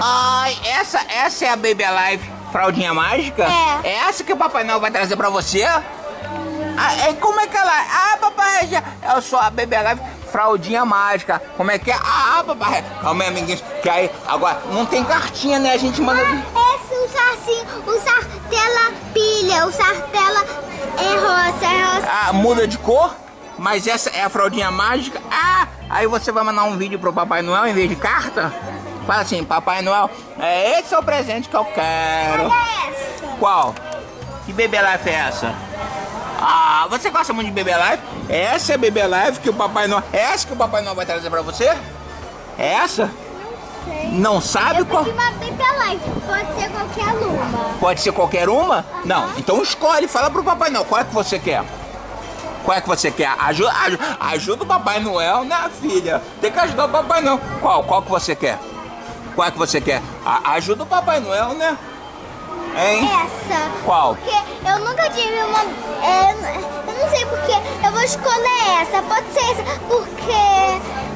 Ai, essa é a Baby Alive fraldinha mágica? É essa que o Papai Noel vai trazer pra você? Como é que ela é? Ah, papai, eu sou a Baby Alive fraldinha mágica. Como é que é? Ah, papai, calma aí, amiguinhos. Que aí, agora, não tem cartinha, né? A gente manda... usar assim, usar tela pilha, usar tela rosa. Ah, muda de cor? Mas essa é a fraldinha mágica? Ah, aí você vai mandar um vídeo pro Papai Noel em vez de carta? Fala assim, Papai Noel, esse é o presente que eu quero. Olha essa. Qual? Que Baby Alive é essa? Ah, você gosta muito de Baby Alive? Essa é a Baby Alive que o Papai Noel... Essa que o Papai Noel vai trazer pra você? É essa? Não sei. Não sabe eu qual? pedi uma Baby Alive, pode ser qualquer uma. Pode ser qualquer uma? Não, então escolhe, fala pro Papai Noel, qual é que você quer? Qual é que você quer? Ajuda o Papai Noel, né, filha? Tem que ajudar o Papai Noel. Qual que você quer? Qual é que você quer? Ajuda o Papai Noel, né? Hein? Essa. Qual? Porque eu nunca tive uma... eu não sei porque eu vou escolher essa. Pode ser essa, porque...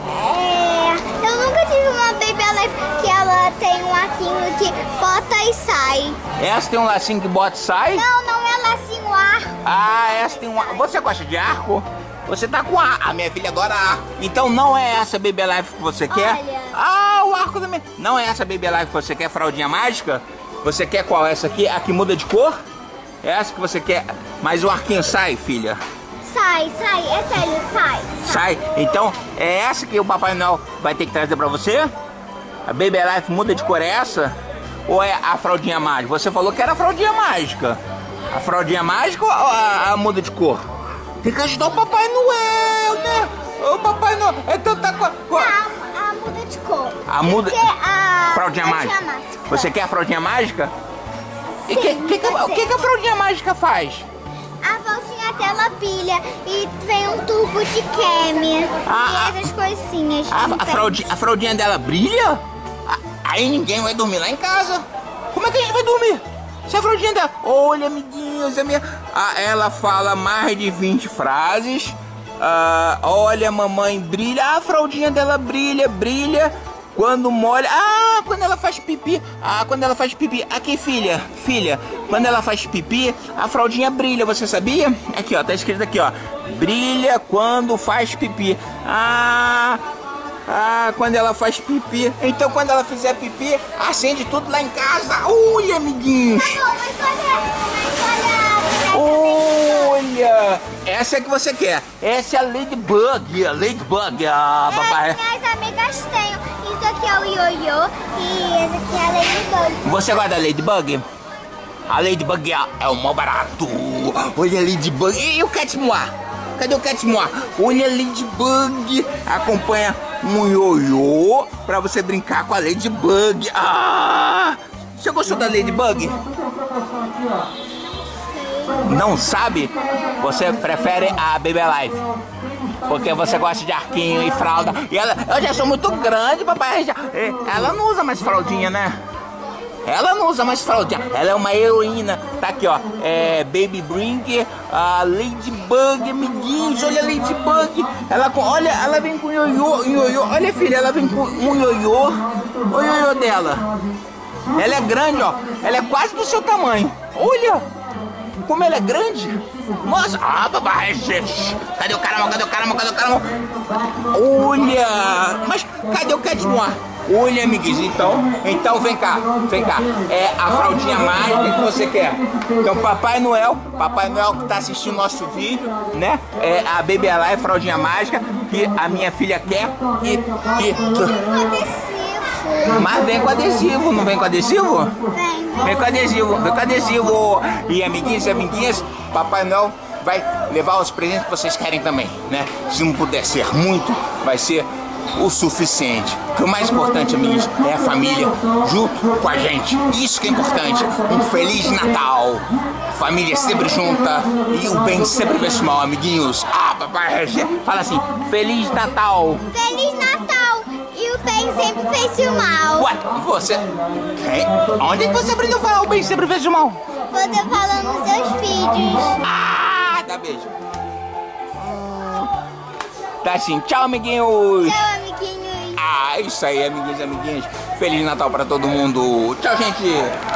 eu nunca tive uma Baby Alive que ela tem um lacinho que bota e sai. Essa tem um lacinho que bota e sai? Não é lacinho arco. Ah, essa tem um... Você gosta de arco? Você tá com a minha filha adora arco. Então não é essa Baby Alive que você quer? Olha. Ah, o arco também. Não é essa Baby Alive que você quer, fraldinha mágica? Você quer qual? Essa aqui? A que muda de cor? É essa que você quer? Mas o arquinho sai, filha? Sai, é sério, sai. Então é essa que o Papai Noel vai ter que trazer pra você? A Baby Alive muda de cor é essa? Ou é a fraldinha mágica? Você falou que era a fraldinha mágica. A fraldinha mágica ou a muda de cor? Tem que ajudar o Papai Noel, né? O Papai Noel é tanta coisa. A muda de cor. A muda... a fraldinha mágica. Você quer a fraldinha mágica? E o que a fraldinha mágica faz? A bolsinha tela pilha e vem um tubo de creme e essas coisinhas. A fraldinha dela brilha? Aí ninguém vai dormir lá em casa. Como é que a gente vai dormir? Se a fraldinha dela... Olha, amiguinhos, ela fala mais de 20 frases. Olha, mamãe brilha. A fraldinha dela brilha. Quando molha... quando ela faz pipi... quando ela faz pipi... Aqui, filha. Quando ela faz pipi, a fraldinha brilha, você sabia? Aqui, ó, tá escrito aqui, ó. Brilha quando faz pipi. Quando ela faz pipi. Então, quando ela fizer pipi, acende tudo lá em casa. Olha, amiguinhos. Olha, essa é que você quer. Essa é a Ladybug. Papai. Minhas amigas têm. Isso aqui é o ioiô e esse aqui é a Ladybug. Você gosta da Ladybug? A Ladybug é o maior barato. Olha a Ladybug. E o Cat Noir? Cadê o Cat Noir? Olha a Ladybug. Acompanha um ioiô pra você brincar com a Ladybug. Você gostou da Ladybug? Não sabe? Você prefere a Baby Alive porque você gosta de arquinho e fralda. E eu já sou muito grande, papai. Ela não usa mais fraldinha, né? Ela não usa mais fraldinha. Ela é uma heroína. Tá aqui, ó. Baby Brink, a Ladybug, amiguinhos. Olha a Ladybug. Ela vem com ioiô. Olha, filha, ela vem com um ioiô. O ioiô dela. Ela é grande, ó. Ela é quase do seu tamanho. Olha como ela é grande. Nossa. Papai. Cadê o caramba? Olha. Mas cadê o Cat Noir? Olha, amiguinhos, então vem cá. É a fraldinha mágica que você quer. Então, Papai Noel que tá assistindo nosso vídeo, né? É a Baby Alive, fraldinha mágica, que a minha filha quer. Mas vem com adesivo, não vem com adesivo? Vem com adesivo. E amiguinhos e amiguinhas, Papai Noel vai levar os presentes que vocês querem também, né? Se não puder ser muito, vai ser o suficiente. Porque o mais importante, amiguinhos, é a família junto com a gente. Isso que é importante. Um Feliz Natal. Família sempre junta e o bem sempre vence mal, amiguinhos. Papai, fala assim, Feliz Natal. Feliz Natal. E o bem sempre fez o mal. What? Você? Onde é que você aprendeu a falar o bem sempre fez o mal? Você falando nos seus vídeos. Dá beijo. Tá assim, tchau, amiguinhos. Tchau, amiguinhos. Isso aí, amiguinhos e amiguinhas. Feliz Natal pra todo mundo. Tchau, gente.